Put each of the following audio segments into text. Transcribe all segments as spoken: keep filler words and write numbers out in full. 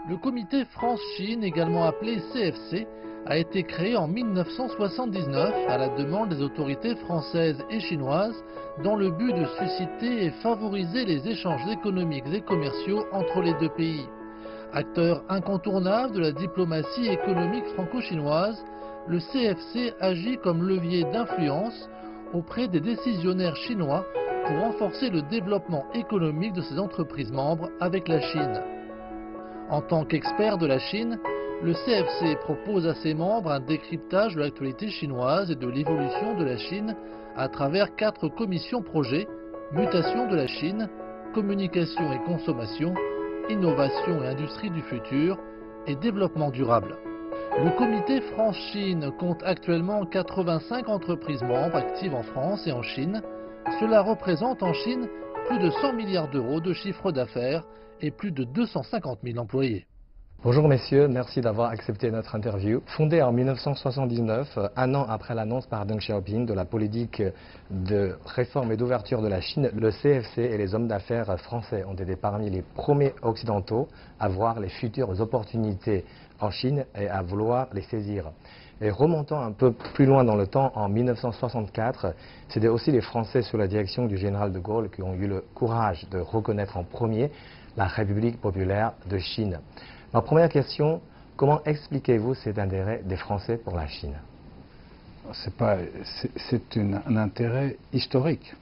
Le comité France-Chine, également appelé C F C, a été créé en mille neuf cent soixante-dix-neuf à la demande des autorités françaises et chinoises dans le but de susciter et favoriser les échanges économiques et commerciaux entre les deux pays. Acteur incontournable de la diplomatie économique franco-chinoise, le C F C agit comme levier d'influence auprès des décisionnaires chinois pour renforcer le développement économique de ses entreprises membres avec la Chine. En tant qu'expert de la Chine, le C F C propose à ses membres un décryptage de l'actualité chinoise et de l'évolution de la Chine à travers quatre commissions projets: mutation de la Chine, communication et consommation, innovation et industrie du futur et développement durable. Le comité France-Chine compte actuellement quatre-vingt-cinq entreprises membres actives en France et en Chine. Cela représente en Chine plus de cent milliards d'euros de chiffre d'affaires et plus de deux cent cinquante mille employés. Bonjour messieurs, merci d'avoir accepté notre interview. Fondé en mille neuf cent soixante-dix-neuf, un an après l'annonce par Deng Xiaoping de la politique de réforme et d'ouverture de la Chine, le C F C et les hommes d'affaires français ont été parmi les premiers occidentaux à voir les futures opportunités en Chine et à vouloir les saisir. Et remontant un peu plus loin dans le temps, en mille neuf cent soixante-quatre, c'était aussi les Français sous la direction du général de Gaulle qui ont eu le courage de reconnaître en premier la République populaire de Chine. Ma première question, comment expliquez-vous cet intérêt des Français pour la Chine? C'est pas, c'est un intérêt historique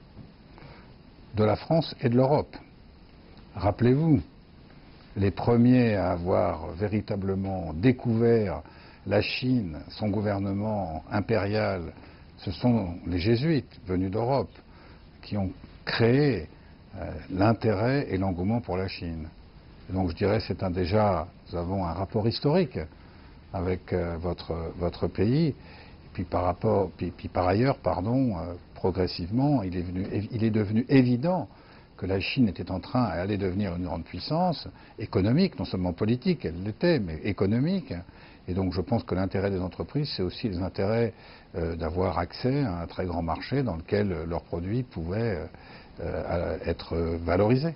de la France et de l'Europe. Rappelez-vous, les premiers à avoir véritablement découvert la Chine, son gouvernement impérial, ce sont les jésuites venus d'Europe qui ont créé euh, l'intérêt et l'engouement pour la Chine. Et donc je dirais c'est un déjà, nous avons un rapport historique avec euh, votre, votre pays. Et puis par, rapport, puis, puis par ailleurs, pardon, euh, progressivement, il est, venu, il est devenu évident que la Chine était en train d'aller devenir une grande puissance économique, non seulement politique, elle l'était, mais économique. Et donc je pense que l'intérêt des entreprises, c'est aussi les intérêts euh, d'avoir accès à un très grand marché dans lequel euh, leurs produits pouvaient euh, être valorisés.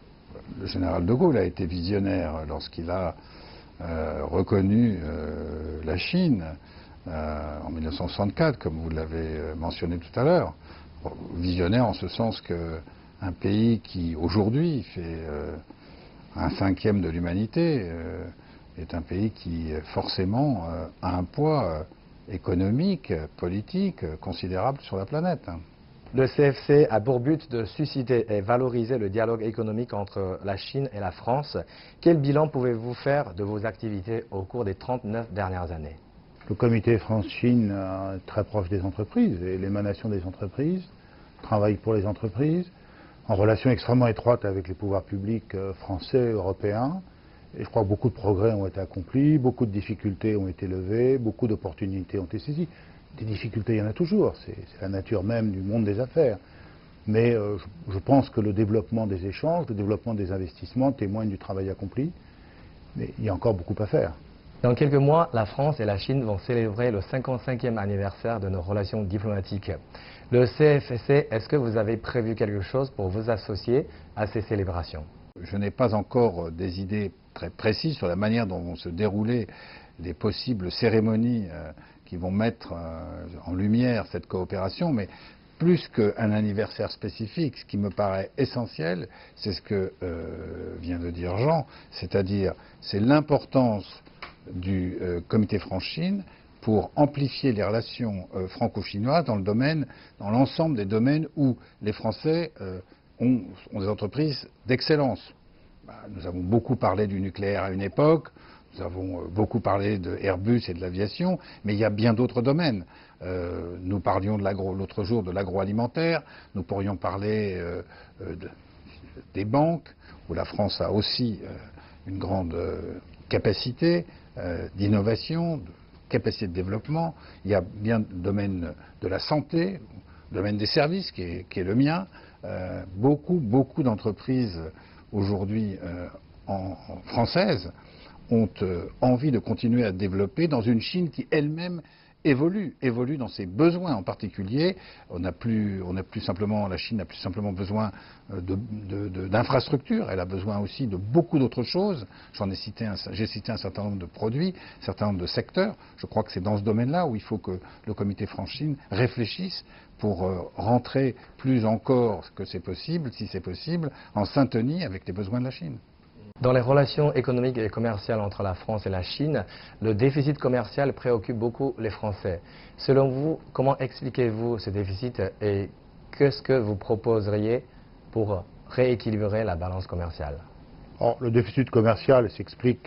Le général de Gaulle a été visionnaire lorsqu'il a euh, reconnu euh, la Chine euh, en mille neuf cent soixante-quatre, comme vous l'avez mentionné tout à l'heure. Visionnaire en ce sens qu'un pays qui aujourd'hui fait euh, un cinquième de l'humanité euh, est un pays qui forcément euh, a un poids euh, économique, politique euh, considérable sur la planète. Le C F C a pour but de susciter et valoriser le dialogue économique entre la Chine et la France. Quel bilan pouvez-vous faire de vos activités au cours des trente-neuf dernières années? Le comité France-Chine est très proche des entreprises et l'émanation des entreprises, travaille pour les entreprises, en relation extrêmement étroite avec les pouvoirs publics français, européens. Et je crois que beaucoup de progrès ont été accomplis, beaucoup de difficultés ont été levées, beaucoup d'opportunités ont été saisies. Des difficultés, il y en a toujours, c'est la nature même du monde des affaires. Mais euh, je, je pense que le développement des échanges, le développement des investissements témoignent du travail accompli. Mais il y a encore beaucoup à faire. Dans quelques mois, la France et la Chine vont célébrer le cinquante-cinquième anniversaire de nos relations diplomatiques. Le C F C, est-ce que vous avez prévu quelque chose pour vous associer à ces célébrations? Je n'ai pas encore des idées très précises sur la manière dont vont se dérouler les possibles cérémonies euh, qui vont mettre euh, en lumière cette coopération, mais plus qu'un anniversaire spécifique, ce qui me paraît essentiel, c'est ce que euh, vient de dire Jean, c'est-à-dire c'est l'importance du euh, comité France-Chine pour amplifier les relations euh, franco-chinoises dans le domaine, dans l'ensemble des domaines où les Français euh, ont, ont des entreprises d'excellence. Bah, nous avons beaucoup parlé du nucléaire à une époque. Nous avons beaucoup parlé de Airbus et de l'aviation, mais il y a bien d'autres domaines. Euh, nous parlions l'autre jour de l'agroalimentaire, nous pourrions parler euh, de, des banques, où la France a aussi euh, une grande euh, capacité euh, d'innovation, de capacité de développement. Il y a bien le domaine de la santé, le domaine des services, qui est, qui est le mien. Euh, beaucoup, beaucoup d'entreprises aujourd'hui euh, en, en françaises ont euh, envie de continuer à développer dans une Chine qui elle-même évolue, évolue dans ses besoins en particulier. On n'a plus, on n'a plus simplement, la Chine n'a plus simplement besoin de, de, de, d'infrastructures, elle a besoin aussi de beaucoup d'autres choses. J'en ai cité, un, j'ai cité un certain nombre de produits, un certain nombre de secteurs. Je crois que c'est dans ce domaine-là où il faut que le comité France-Chine réfléchisse pour euh, rentrer plus encore que c'est possible, si c'est possible, en syntonie avec les besoins de la Chine. Dans les relations économiques et commerciales entre la France et la Chine, le déficit commercial préoccupe beaucoup les Français. Selon vous, comment expliquez-vous ce déficit et qu'est-ce que vous proposeriez pour rééquilibrer la balance commerciale? Or, le déficit commercial s'explique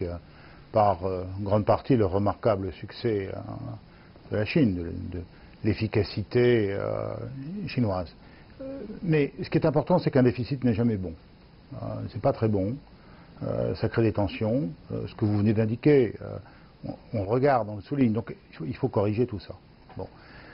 par euh, en grande partie le remarquable succès euh, de la Chine, de, de l'efficacité euh, chinoise. Euh, mais ce qui est important, c'est qu'un déficit n'est jamais bon. Euh, c'est pas très bon. Euh, ça crée des tensions, euh, ce que vous venez d'indiquer, euh, on, on regarde, on le souligne, donc il faut corriger tout ça. Bon.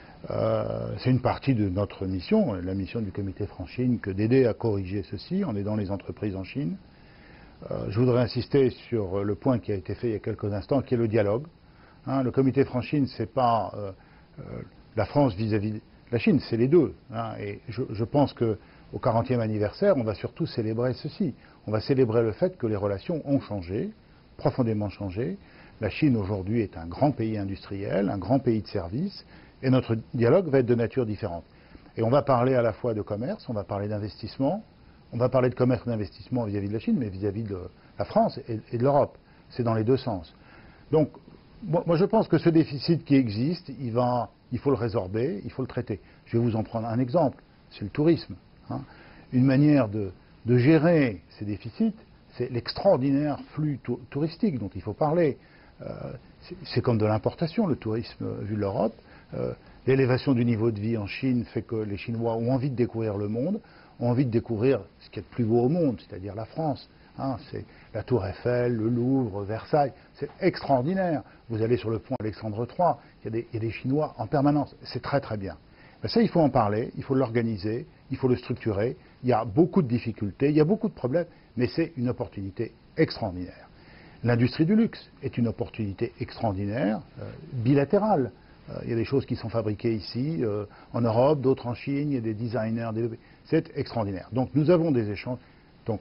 Euh, c'est une partie de notre mission, la mission du comité France-Chine, que d'aider à corriger ceci en aidant les entreprises en Chine. Euh, je voudrais insister sur le point qui a été fait il y a quelques instants, qui est le dialogue. Hein, le comité France-Chine, c'est pas euh, euh, la France vis-à-vis de la Chine, c'est les deux. Hein, et je, je pense que au quarantième anniversaire, on va surtout célébrer ceci. On va célébrer le fait que les relations ont changé, profondément changé. La Chine aujourd'hui est un grand pays industriel, un grand pays de services, et notre dialogue va être de nature différente. Et on va parler à la fois de commerce, on va parler d'investissement, on va parler de commerce et d'investissement vis-à-vis de la Chine, mais vis-à-vis de la France et, et de l'Europe. C'est dans les deux sens. Donc, moi je pense que ce déficit qui existe, il, va, il faut le résorber, il faut le traiter. Je vais vous en prendre un exemple, c'est le tourisme. Hein. Une manière de, de gérer ces déficits, c'est l'extraordinaire flux tou touristique dont il faut parler. Euh, c'est comme de l'importation, le tourisme vu de l'Europe. Euh, L'élévation du niveau de vie en Chine fait que les Chinois ont envie de découvrir le monde, ont envie de découvrir ce qui est de plus beau au monde, c'est-à-dire la France. Hein, c'est la Tour Eiffel, le Louvre, Versailles, c'est extraordinaire. Vous allez sur le pont Alexandre trois, il y a des, il y a des Chinois en permanence, c'est très très bien. Mais ça, il faut en parler, il faut l'organiser, il faut le structurer. Il y a beaucoup de difficultés, il y a beaucoup de problèmes, mais c'est une opportunité extraordinaire. L'industrie du luxe est une opportunité extraordinaire, euh, bilatérale. Euh, il y a des choses qui sont fabriquées ici, euh, en Europe, d'autres en Chine, il y a des designers développés. C'est extraordinaire. Donc nous avons des échanges, donc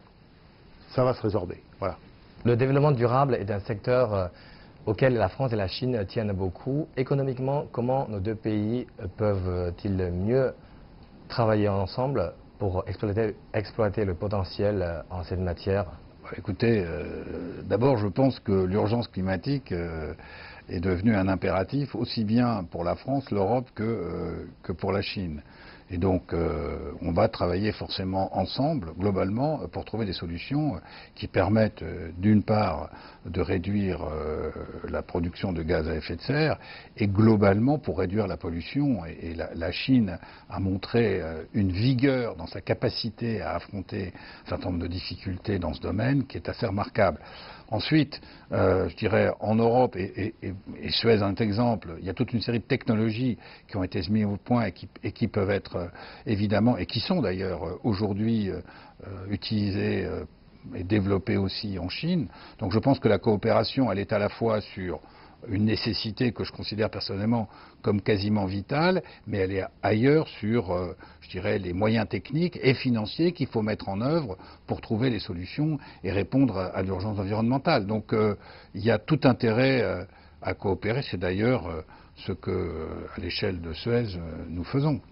ça va se résorber. Voilà. Le développement durable est un secteur euh, auquel la France et la Chine tiennent beaucoup. Économiquement, comment nos deux pays peuvent-ils mieux travailler ensemble pour exploiter, exploiter le potentiel en cette matière? Écoutez, euh, d'abord je pense que l'urgence climatique euh, est devenue un impératif aussi bien pour la France, l'Europe que, euh, que pour la Chine. Et donc euh, on va travailler forcément ensemble, globalement, pour trouver des solutions qui permettent euh, d'une part de réduire euh, la production de gaz à effet de serre et globalement pour réduire la pollution. Et, et la, la Chine a montré euh, une vigueur dans sa capacité à affronter un certain nombre de difficultés dans ce domaine qui est assez remarquable. Ensuite, euh, je dirais, en Europe, et, et, et Suez est un exemple, il y a toute une série de technologies qui ont été mises au point et qui, et qui peuvent être euh, évidemment, et qui sont d'ailleurs euh, aujourd'hui euh, utilisées euh, et développées aussi en Chine. Donc je pense que la coopération, elle est à la fois sur une nécessité que je considère personnellement comme quasiment vitale, mais elle est ailleurs sur, euh, je dirais, les moyens techniques et financiers qu'il faut mettre en œuvre pour trouver les solutions et répondre à, à l'urgence environnementale. Donc euh, il y a tout intérêt euh, à coopérer. C'est d'ailleurs euh, ce que, euh, à l'échelle de Suez, euh, nous faisons.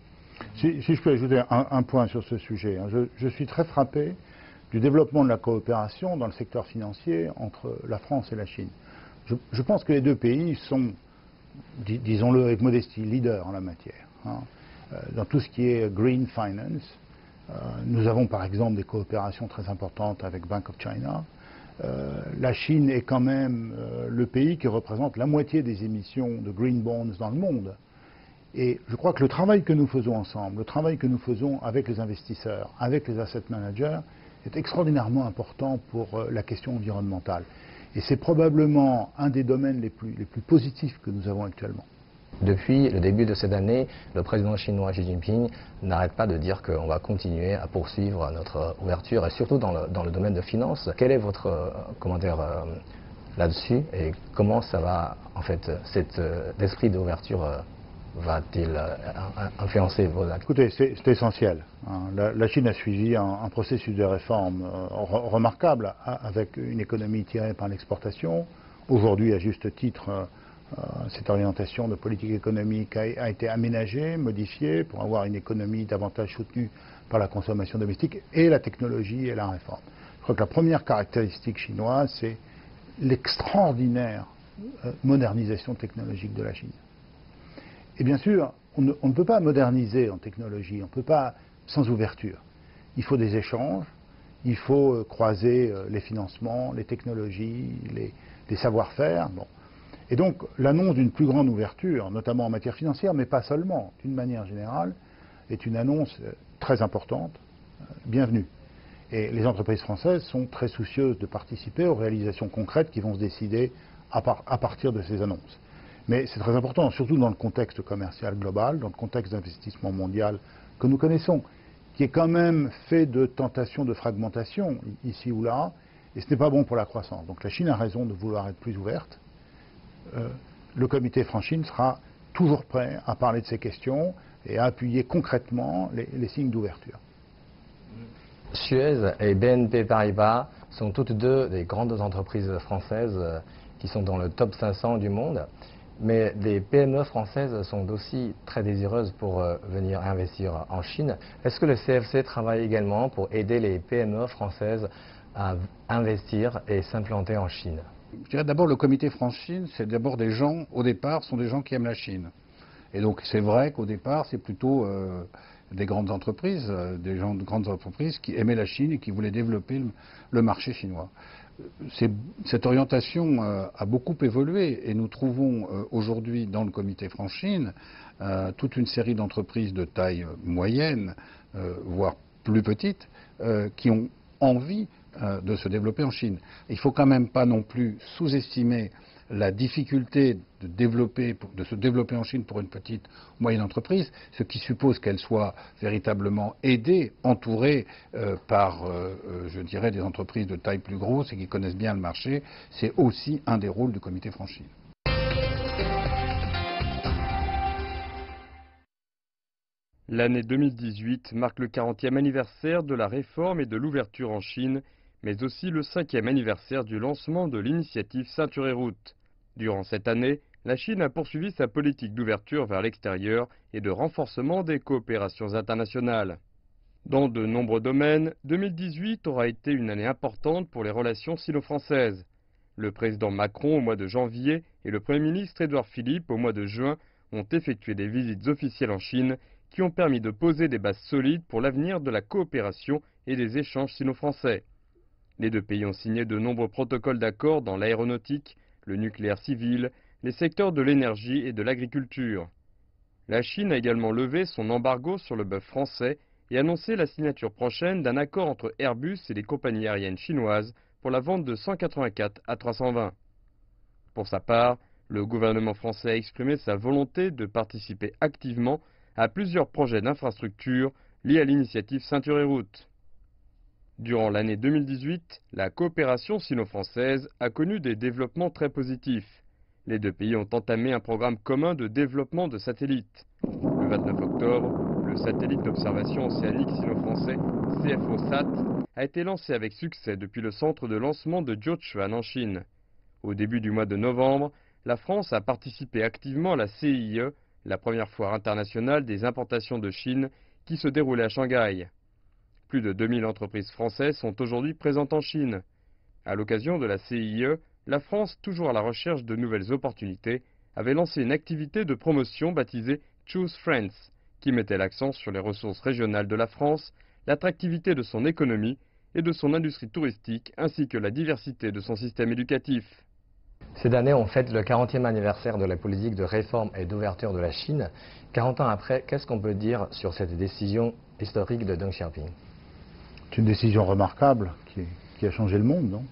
Si, si je peux ajouter un, un point sur ce sujet, hein, je, je suis très frappé du développement de la coopération dans le secteur financier entre la France et la Chine. Je, je pense que les deux pays sont, dis, disons-le avec modestie, leaders en la matière. Hein. Euh, dans tout ce qui est green finance, euh, nous avons par exemple des coopérations très importantes avec Bank of China. Euh, la Chine est quand même euh, le pays qui représente la moitié des émissions de green bonds dans le monde. Et je crois que le travail que nous faisons ensemble, le travail que nous faisons avec les investisseurs, avec les asset managers, est extraordinairement important pour euh, la question environnementale. Et c'est probablement un des domaines les plus, les plus positifs que nous avons actuellement. Depuis le début de cette année, le président chinois Xi Jinping n'arrête pas de dire qu'on va continuer à poursuivre notre ouverture, et surtout dans le, dans le domaine de finances. Quel est votre euh, comment dire, euh, là-dessus et comment ça va, en fait, cet euh, esprit d'ouverture euh, va-t-il euh, influencer vos actes? Écoutez, c'est essentiel. Hein. La, la Chine a suivi un, un processus de réforme euh, re remarquable a, avec une économie tirée par l'exportation. Aujourd'hui, à juste titre, euh, euh, cette orientation de politique économique a, a été aménagée, modifiée pour avoir une économie davantage soutenue par la consommation domestique et la technologie et la réforme. Je crois que la première caractéristique chinoise, c'est l'extraordinaire euh, modernisation technologique de la Chine. Et bien sûr, on ne, on ne peut pas moderniser en technologie, on ne peut pas sans ouverture. Il faut des échanges, il faut euh, croiser euh, les financements, les technologies, les, les savoir-faire. Bon. Et donc, l'annonce d'une plus grande ouverture, notamment en matière financière, mais pas seulement, d'une manière générale, est une annonce euh, très importante, euh, bienvenue. Et les entreprises françaises sont très soucieuses de participer aux réalisations concrètes qui vont se décider à, par, à partir de ces annonces. Mais c'est très important, surtout dans le contexte commercial global, dans le contexte d'investissement mondial que nous connaissons, qui est quand même fait de tentations de fragmentation, ici ou là, et ce n'est pas bon pour la croissance. Donc la Chine a raison de vouloir être plus ouverte. Euh, le comité France-Chine sera toujours prêt à parler de ces questions et à appuyer concrètement les, les signes d'ouverture. Suez et B N P Paribas sont toutes deux des grandes entreprises françaises euh, qui sont dans le top cinq cents du monde. Mais les P M E françaises sont aussi très désireuses pour euh, venir investir en Chine. Est-ce que le C F C travaille également pour aider les P M E françaises à investir et s'implanter en Chine? Je dirais d'abord le comité France-Chine, c'est d'abord des gens, au départ, sont des gens qui aiment la Chine. Et donc c'est vrai qu'au départ, c'est plutôt euh, des grandes entreprises, euh, des gens de grandes entreprises qui aimaient la Chine et qui voulaient développer le, le marché chinois. Cette orientation euh, a beaucoup évolué et nous trouvons euh, aujourd'hui dans le comité France-Chine euh, toute une série d'entreprises de taille moyenne, euh, voire plus petite, euh, qui ont envie euh, de se développer en Chine. Il ne faut quand même pas non plus sous-estimer la difficulté de, développer, de se développer en Chine pour une petite ou moyenne entreprise, ce qui suppose qu'elle soit véritablement aidée, entourée euh, par, euh, je dirais, des entreprises de taille plus grosse et qui connaissent bien le marché. C'est aussi un des rôles du comité France-Chine. L'année deux mille dix-huit marque le quarantième anniversaire de la réforme et de l'ouverture en Chine, mais aussi le cinquième anniversaire du lancement de l'initiative Ceinture et Route. Durant cette année, la Chine a poursuivi sa politique d'ouverture vers l'extérieur et de renforcement des coopérations internationales. Dans de nombreux domaines, deux mille dix-huit aura été une année importante pour les relations sino-françaises. Le président Macron au mois de janvier et le Premier ministre Édouard Philippe au mois de juin ont effectué des visites officielles en Chine qui ont permis de poser des bases solides pour l'avenir de la coopération et des échanges sino-français. Les deux pays ont signé de nombreux protocoles d'accord dans l'aéronautique, le nucléaire civil, les secteurs de l'énergie et de l'agriculture. La Chine a également levé son embargo sur le bœuf français et annoncé la signature prochaine d'un accord entre Airbus et les compagnies aériennes chinoises pour la vente de cent quatre-vingt-quatre A trois cent vingt. Pour sa part, le gouvernement français a exprimé sa volonté de participer activement à plusieurs projets d'infrastructure liés à l'initiative Ceinture et Route. Durant l'année deux mille dix-huit, la coopération sino-française a connu des développements très positifs. Les deux pays ont entamé un programme commun de développement de satellites. Le vingt-neuf octobre, le satellite d'observation océanique sino-français C F O S A T a été lancé avec succès depuis le centre de lancement de Jiuquan en Chine. Au début du mois de novembre, la France a participé activement à la C I E, la première foire internationale des importations de Chine qui se déroulait à Shanghai. Plus de deux mille entreprises françaises sont aujourd'hui présentes en Chine. À l'occasion de la C I E, la France, toujours à la recherche de nouvelles opportunités, avait lancé une activité de promotion baptisée Choose Friends, qui mettait l'accent sur les ressources régionales de la France, l'attractivité de son économie et de son industrie touristique, ainsi que la diversité de son système éducatif. Cette année, on fête le quarantième anniversaire de la politique de réforme et d'ouverture de la Chine. quarante ans après, qu'est-ce qu'on peut dire sur cette décision historique de Deng Xiaoping? C'est une décision remarquable qui, qui a changé le monde, non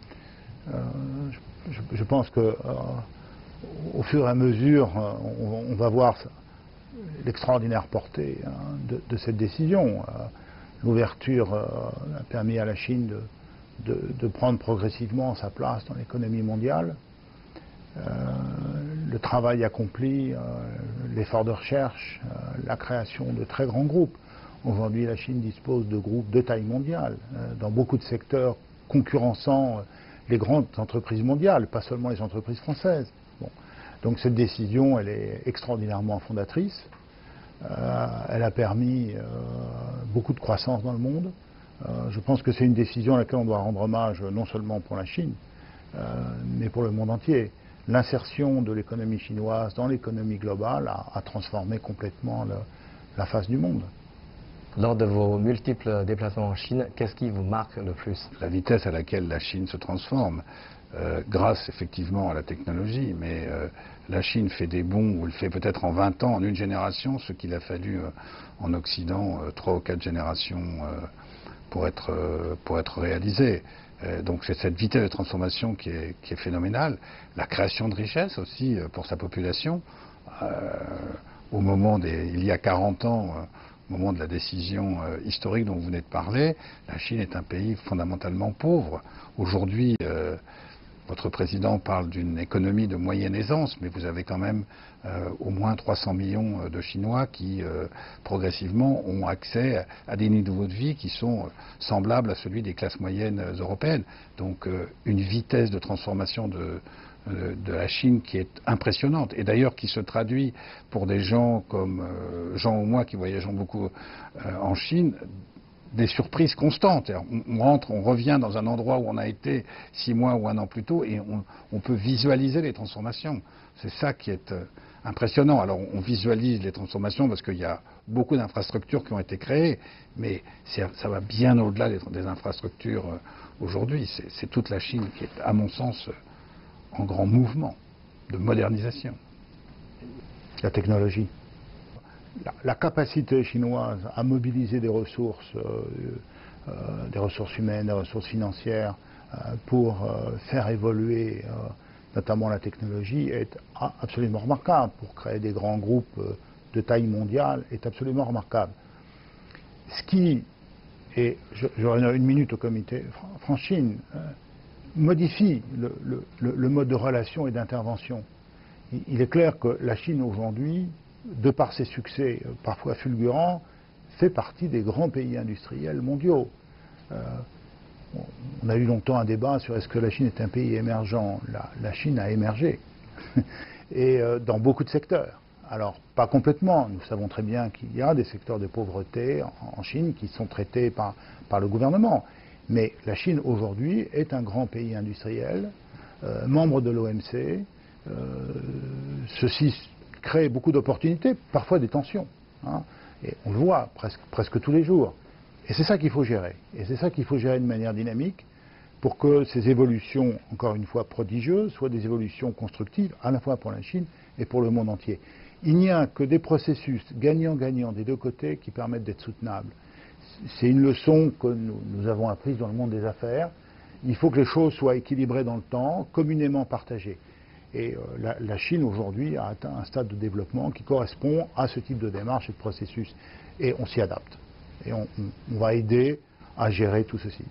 euh, je, je pense que euh, au fur et à mesure, euh, on, on va voir l'extraordinaire portée hein, de, de cette décision. Euh, L'ouverture euh, a permis à la Chine de, de, de prendre progressivement sa place dans l'économie mondiale. Euh, le travail accompli, euh, l'effort de recherche, euh, la création de très grands groupes. Aujourd'hui, la Chine dispose de groupes de taille mondiale, euh, dans beaucoup de secteurs concurrençant euh, les grandes entreprises mondiales, pas seulement les entreprises françaises. Bon. Donc cette décision, elle est extraordinairement fondatrice. Euh, elle a permis euh, beaucoup de croissance dans le monde. Euh, je pense que c'est une décision à laquelle on doit rendre hommage, non seulement pour la Chine, euh, mais pour le monde entier. L'insertion de l'économie chinoise dans l'économie globale a, a transformé complètement le, la face du monde. Lors de vos multiples déplacements en Chine, qu'est-ce qui vous marque le plus? La vitesse à laquelle la Chine se transforme, euh, grâce effectivement à la technologie, mais euh, la Chine fait des bonds, ou elle fait peut-être en vingt ans, en une génération, ce qu'il a fallu euh, en Occident, euh, trois ou quatre générations euh, pour être, euh, pour être réalisé. Euh, donc c'est cette vitesse de transformation qui est, qui est phénoménale. La création de richesses aussi euh, pour sa population. Euh, au moment des, il y a quarante ans, euh, au moment de la décision euh, historique dont vous venez de parler, la Chine est un pays fondamentalement pauvre. Aujourd'hui, euh, votre président parle d'une économie de moyenne aisance, mais vous avez quand même euh, au moins trois cents millions de Chinois qui, euh, progressivement, ont accès à, à des niveaux de vie qui sont euh, semblables à celui des classes moyennes euh, européennes. Donc, euh, une vitesse de transformation de, euh, de la Chine qui est impressionnante, et d'ailleurs qui se traduit pour des gens comme euh, Jean ou moi qui voyageons beaucoup euh, en Chine, des surprises constantes. On rentre, on revient dans un endroit où on a été six mois ou un an plus tôt et on, on peut visualiser les transformations. C'est ça qui est euh, impressionnant. Alors on visualise les transformations parce qu'il y a beaucoup d'infrastructures qui ont été créées, mais ça va bien au-delà des, des infrastructures euh, aujourd'hui. C'est toute la Chine qui est, à mon sens, euh, en grand mouvement de modernisation. La technologie. La, la capacité chinoise à mobiliser des ressources, euh, euh, des ressources humaines, des ressources financières, euh, pour euh, faire évoluer euh, notamment la technologie est absolument remarquable. Pour créer des grands groupes euh, de taille mondiale est absolument remarquable. Ce qui, et j'aurai une minute au comité France-Chine, euh, modifie le, le, le mode de relation et d'intervention. Il, il est clair que la Chine aujourd'hui, de par ses succès parfois fulgurants, fait partie des grands pays industriels mondiaux. Euh, on a eu longtemps un débat sur est-ce que la Chine est un pays émergent. La, la Chine a émergé, et euh, dans beaucoup de secteurs. Alors, pas complètement. Nous savons très bien qu'il y a des secteurs de pauvreté en, en Chine qui sont traités par, par le gouvernement. Mais la Chine, aujourd'hui, est un grand pays industriel, euh, membre de l'O M C. Euh, ceci crée beaucoup d'opportunités, parfois des tensions. Hein, et on le voit presque, presque tous les jours. Et c'est ça qu'il faut gérer. Et c'est ça qu'il faut gérer de manière dynamique pour que ces évolutions, encore une fois prodigieuses, soient des évolutions constructives, à la fois pour la Chine et pour le monde entier. Il n'y a que des processus gagnant-gagnant des deux côtés qui permettent d'être soutenables. C'est une leçon que nous, nous avons apprise dans le monde des affaires. Il faut que les choses soient équilibrées dans le temps, communément partagées. Et euh, la, la Chine aujourd'hui a atteint un stade de développement qui correspond à ce type de démarche et de processus. Et on s'y adapte. Et on, on, on va aider à gérer tout ceci.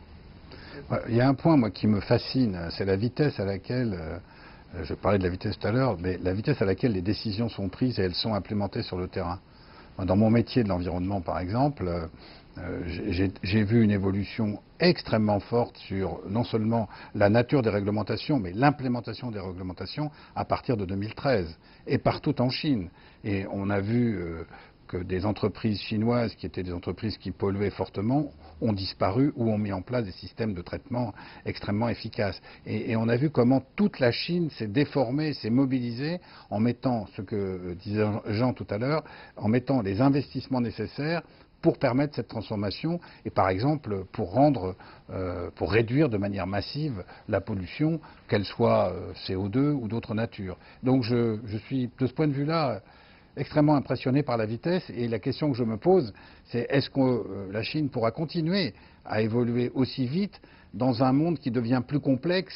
Il y a un point, moi, qui me fascine, c'est la vitesse à laquelle, euh, je parlais de la vitesse tout à l'heure, mais la vitesse à laquelle les décisions sont prises et elles sont implémentées sur le terrain. Dans mon métier de l'environnement, par exemple, euh, Euh, j'ai vu une évolution extrêmement forte sur non seulement la nature des réglementations, mais l'implémentation des réglementations à partir de deux mille treize, et partout en Chine. Et on a vu euh, que des entreprises chinoises, qui étaient des entreprises qui polluaient fortement, ont disparu ou ont mis en place des systèmes de traitement extrêmement efficaces. Et, et on a vu comment toute la Chine s'est déformée, s'est mobilisée en mettant, ce que disait Jean tout à l'heure, en mettant les investissements nécessaires pour permettre cette transformation et par exemple pour rendre, euh, pour réduire de manière massive la pollution, qu'elle soit euh, C O deux ou d'autres natures. Donc je, je suis de ce point de vue-là extrêmement impressionné par la vitesse, et la question que je me pose, c'est est-ce que euh, la Chine pourra continuer à évoluer aussi vite dans un monde qui devient plus complexe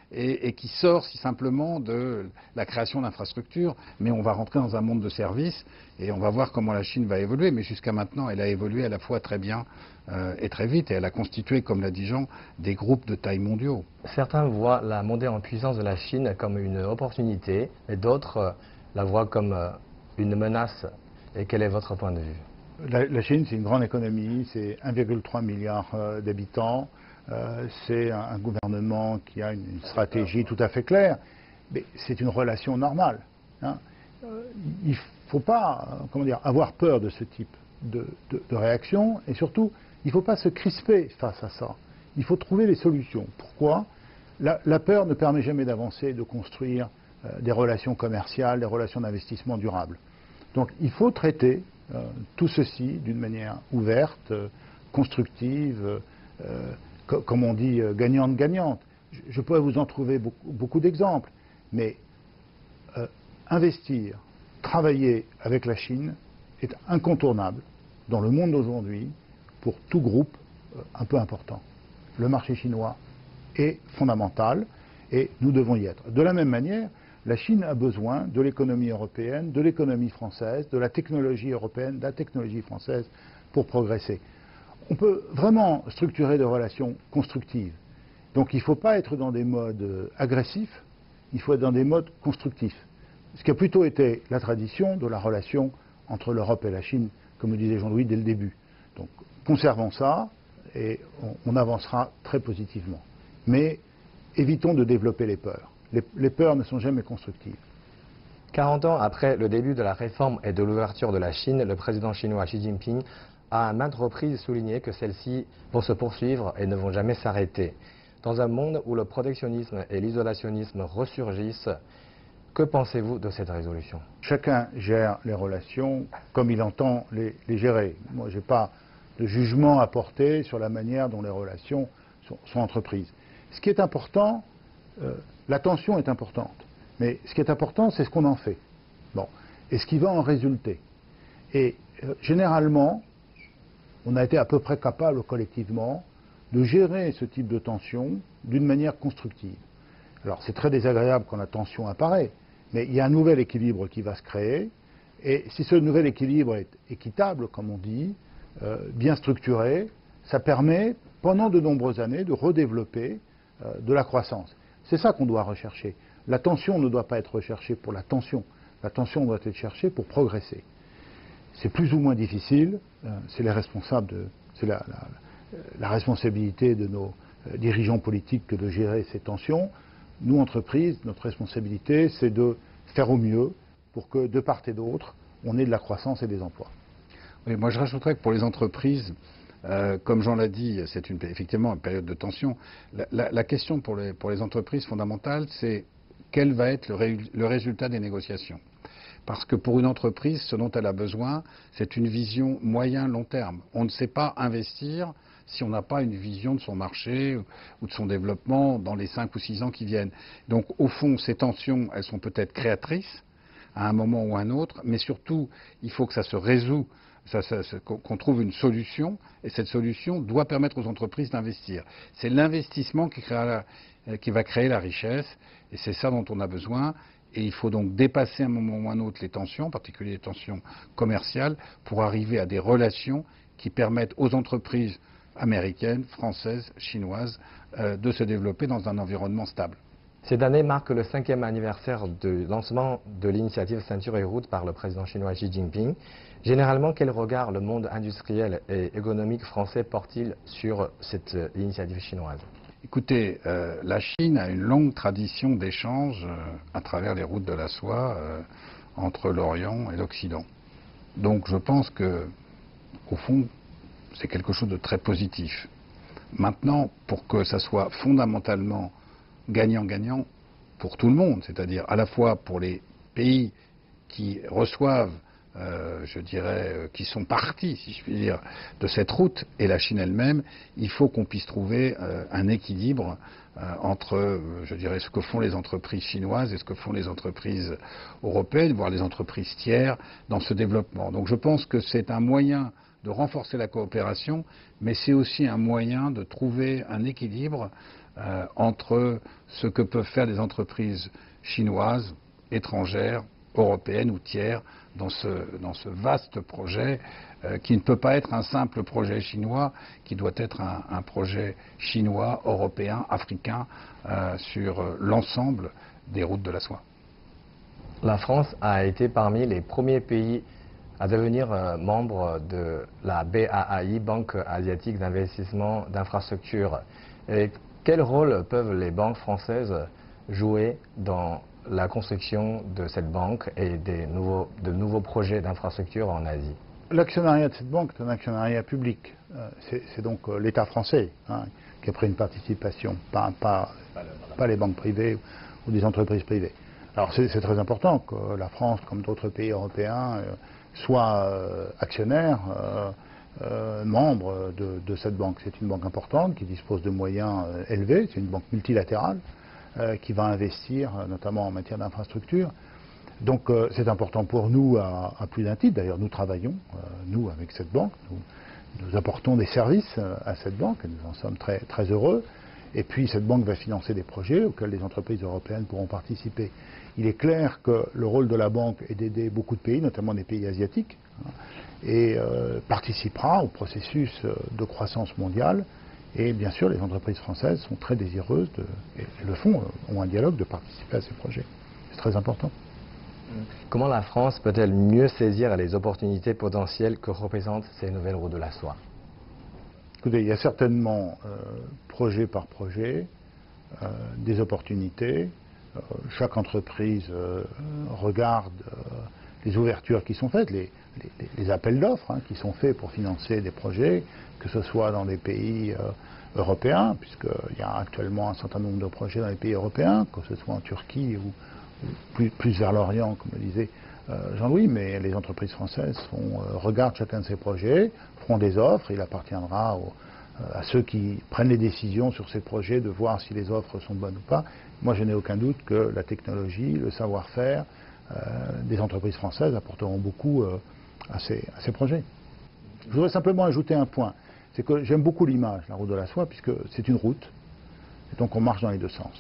et, et qui sort si simplement de la création d'infrastructures, mais on va rentrer dans un monde de services et on va voir comment la Chine va évoluer. Mais jusqu'à maintenant, elle a évolué à la fois très bien euh, et très vite, et elle a constitué, comme l'a dit Jean, des groupes de taille mondiaux. Certains voient la montée en puissance de la Chine comme une opportunité, et d'autres euh, la voient comme euh, une menace. Et quel est votre point de vue? La, la Chine, c'est une grande économie, c'est un virgule trois milliard euh, d'habitants, euh, c'est un, un gouvernement qui a une, une stratégie tout à fait claire, mais c'est une relation normale. Hein. Euh, il ne faut pas euh, comment dire, avoir peur de ce type de, de, de réaction, et surtout, il ne faut pas se crisper face à ça. Il faut trouver les solutions. Pourquoi? la, la peur ne permet jamais d'avancer, de construire euh, des relations commerciales, des relations d'investissement durables. Donc il faut traiter euh, tout ceci d'une manière ouverte, euh, constructive, euh, co comme on dit, euh, gagnante-gagnante. Je, je pourrais vous en trouver beaucoup, beaucoup d'exemples, mais euh, investir, travailler avec la Chine est incontournable dans le monde d'aujourd'hui pour tout groupe euh, un peu important. Le marché chinois est fondamental et nous devons y être. De la même manière, la Chine a besoin de l'économie européenne, de l'économie française, de la technologie européenne, de la technologie française pour progresser. On peut vraiment structurer des relations constructives. Donc il ne faut pas être dans des modes agressifs, il faut être dans des modes constructifs. Ce qui a plutôt été la tradition de la relation entre l'Europe et la Chine, comme le disait Jean-Louis dès le début. Donc conservons ça et on, on avancera très positivement. Mais évitons de développer les peurs. Les, les peurs ne sont jamais constructives. quarante ans après le début de la réforme et de l'ouverture de la Chine, le président chinois Xi Jinping a à maintes reprises souligné que celles-ci vont se poursuivre et ne vont jamais s'arrêter. Dans un monde où le protectionnisme et l'isolationnisme ressurgissent, que pensez-vous de cette résolution? Chacun gère les relations comme il entend les, les gérer. Moi, je n'ai pas de jugement à porter sur la manière dont les relations sont, sont entreprises. Ce qui est important, euh, la tension est importante, mais ce qui est important, c'est ce qu'on en fait. Bon, et ce qui va en résulter. Et euh, généralement, on a été à peu près capable collectivement de gérer ce type de tension d'une manière constructive. Alors c'est très désagréable quand la tension apparaît, mais il y a un nouvel équilibre qui va se créer, et si ce nouvel équilibre est équitable, comme on dit, euh, bien structuré, ça permet, pendant de nombreuses années, de redévelopper euh, de la croissance. C'est ça qu'on doit rechercher. La tension ne doit pas être recherchée pour la tension, la tension doit être cherchée pour progresser. C'est plus ou moins difficile, euh, c'est les responsables de, c'est la, la, la responsabilité de nos euh, dirigeants politiques que de gérer ces tensions. Nous, entreprises, notre responsabilité, c'est de faire au mieux pour que, de part et d'autre, on ait de la croissance et des emplois. Oui, moi, je rajouterais que pour les entreprises, euh, comme Jean l'a dit, c'est une, effectivement une période de tension. La, la, la question pour les, pour les entreprises fondamentale, c'est quel va être le, ré, le résultat des négociations. Parce que pour une entreprise, ce dont elle a besoin, c'est une vision moyen-long terme. On ne sait pas investir si on n'a pas une vision de son marché ou de son développement dans les cinq ou six ans qui viennent. Donc, au fond, ces tensions, elles sont peut-être créatrices à un moment ou à un autre, mais surtout, il faut que ça se résout, ça, ça, ça, qu'on trouve une solution, et cette solution doit permettre aux entreprises d'investir. C'est l'investissement qui, qui va créer la richesse, et c'est ça dont on a besoin. Et il faut donc dépasser à un moment ou à un autre les tensions, en particulier les tensions commerciales, pour arriver à des relations qui permettent aux entreprises américaines, françaises, chinoises, euh, de se développer dans un environnement stable. Cette année marque le cinquième anniversaire du lancement de l'initiative Ceinture et Route par le président chinois Xi Jinping. Généralement, quel regard le monde industriel et économique français porte-t-il sur cette initiative chinoise ? Écoutez, euh, la Chine a une longue tradition d'échanges euh, à travers les routes de la soie euh, entre l'Orient et l'Occident. Donc je pense que, au fond, c'est quelque chose de très positif. Maintenant, pour que ça soit fondamentalement gagnant-gagnant pour tout le monde, c'est-à-dire à la fois pour les pays qui reçoivent, euh, je dirais, euh, qui sont partis, si je puis dire, de cette route, et la Chine elle-même, il faut qu'on puisse trouver euh, un équilibre euh, entre, euh, je dirais, ce que font les entreprises chinoises et ce que font les entreprises européennes, voire les entreprises tiers, dans ce développement. Donc je pense que c'est un moyen de renforcer la coopération, mais c'est aussi un moyen de trouver un équilibre euh, entre ce que peuvent faire des entreprises chinoises, étrangères, européennes ou tiers dans ce, dans ce vaste projet euh, qui ne peut pas être un simple projet chinois, qui doit être un, un projet chinois, européen, africain euh, sur l'ensemble des routes de la soie. La France a été parmi les premiers pays à devenir euh, membre de la B A A I, Banque asiatique d'investissement d'infrastructures. Et quel rôle peuvent les banques françaises jouer dans la construction de cette banque et des nouveaux, de nouveaux projets d'infrastructures en Asie? L'actionnariat de cette banque est un actionnariat public. Euh, c'est donc euh, l'État français hein, qui a pris une participation, pas, pas, pas les banques privées ou des entreprises privées. Alors c'est très important que la France, comme d'autres pays européens, euh, soit euh, actionnaire, euh, euh, membre de, de cette banque. C'est une banque importante qui dispose de moyens euh, élevés, c'est une banque multilatérale euh, qui va investir euh, notamment en matière d'infrastructure. Donc euh, c'est important pour nous à, à plus d'un titre. D'ailleurs nous travaillons, euh, nous avec cette banque, nous, nous apportons des services euh, à cette banque et nous en sommes très, très heureux. Et puis cette banque va financer des projets auxquels les entreprises européennes pourront participer. Il est clair que le rôle de la banque est d'aider beaucoup de pays, notamment des pays asiatiques, hein, et euh, participera au processus de croissance mondiale. Et bien sûr, les entreprises françaises sont très désireuses, de, et le font, ont un dialogue, de participer à ces projets. C'est très important. Comment la France peut-elle mieux saisir les opportunités potentielles que représentent ces nouvelles routes de la soie? Écoutez, il y a certainement, euh, projet par projet, euh, des opportunités. Euh, chaque entreprise euh, regarde euh, les ouvertures qui sont faites, les, les, les appels d'offres hein, qui sont faits pour financer des projets, que ce soit dans les pays euh, européens, puisqu'il y a actuellement un certain nombre de projets dans les pays européens, que ce soit en Turquie ou, ou plus, plus vers l'Orient, comme le disait euh, Jean-Louis, mais les entreprises françaises font, euh, regardent chacun de ces projets, feront des offres, il appartiendra aux, à ceux qui prennent les décisions sur ces projets de voir si les offres sont bonnes ou pas. Moi, je n'ai aucun doute que la technologie, le savoir-faire euh, des entreprises françaises apporteront beaucoup euh, à, ces, à ces projets. Je voudrais simplement ajouter un point. C'est que j'aime beaucoup l'image, la route de la soie, puisque c'est une route, et donc on marche dans les deux sens.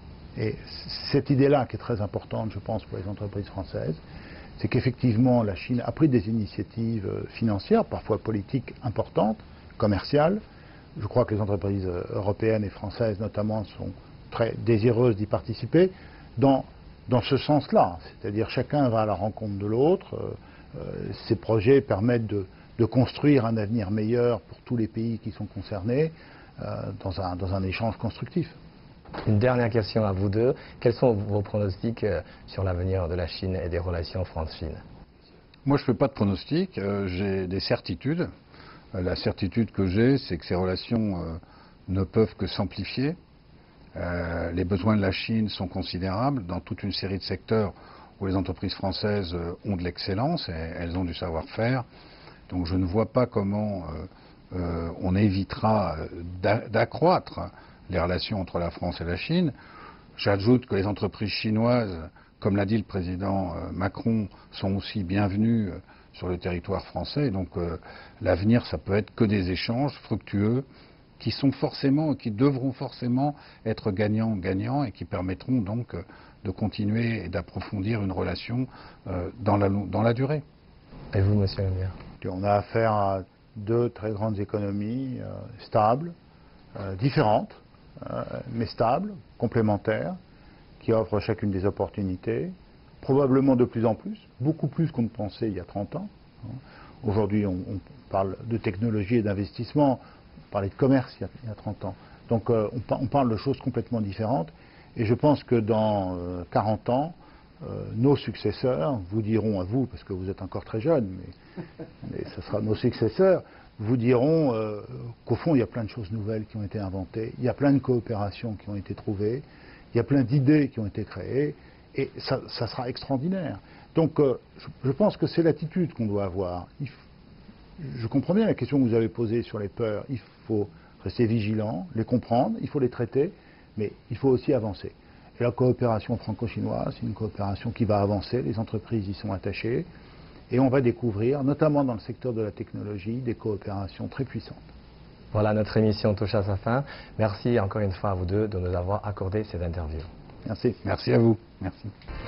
Et cette idée-là, qui est très importante, je pense, pour les entreprises françaises, c'est qu'effectivement, la Chine a pris des initiatives financières, parfois politiques importantes, commerciales. Je crois que les entreprises européennes et françaises, notamment, sont très désireuses d'y participer dans, dans ce sens-là. C'est-à-dire chacun va à la rencontre de l'autre. Euh, ces projets permettent de, de construire un avenir meilleur pour tous les pays qui sont concernés euh, dans, un, dans un échange constructif. Une dernière question à vous deux. Quels sont vos pronostics sur l'avenir de la Chine et des relations France-Chine? Moi, je ne fais pas de pronostics. Euh, j'ai des certitudes. La certitude que j'ai, c'est que ces relations euh, ne peuvent que s'amplifier. Euh, les besoins de la Chine sont considérables dans toute une série de secteurs où les entreprises françaises euh, ont de l'excellence et elles ont du savoir-faire. Donc je ne vois pas comment euh, euh, on évitera d'accroître les relations entre la France et la Chine. J'ajoute que les entreprises chinoises, comme l'a dit le président euh, Macron, sont aussi bienvenues euh, sur le territoire français. Donc euh, l'avenir, ça peut être que des échanges fructueux qui sont forcément, qui devront forcément être gagnants-gagnants et qui permettront donc euh, de continuer et d'approfondir une relation euh, dans, la, dans la durée. Et vous, monsieur le maire? On a affaire à deux très grandes économies euh, stables, euh, différentes, euh, mais stables, complémentaires, qui offrent chacune des opportunités, probablement de plus en plus, beaucoup plus qu'on ne pensait il y a trente ans. Aujourd'hui, on, on parle de technologie et d'investissement, on parlait de commerce il y a, il y a trente ans. Donc euh, on, on parle de choses complètement différentes. Et je pense que dans euh, quarante ans, euh, nos successeurs vous diront à vous, parce que vous êtes encore très jeune, mais, mais ce sera nos successeurs, vous diront euh, qu'au fond, il y a plein de choses nouvelles qui ont été inventées, il y a plein de coopérations qui ont été trouvées, il y a plein d'idées qui ont été créées, et ça, ça sera extraordinaire. Donc euh, je, je pense que c'est l'attitude qu'on doit avoir. Il, je comprends bien la question que vous avez posée sur les peurs. Il faut rester vigilant, les comprendre, il faut les traiter, mais il faut aussi avancer. Et la coopération franco-chinoise, c'est une coopération qui va avancer, les entreprises y sont attachées, et on va découvrir, notamment dans le secteur de la technologie, des coopérations très puissantes. Voilà, notre émission touche à sa fin. Merci encore une fois à vous deux de nous avoir accordé cette interview. Merci. Merci à vous. Merci.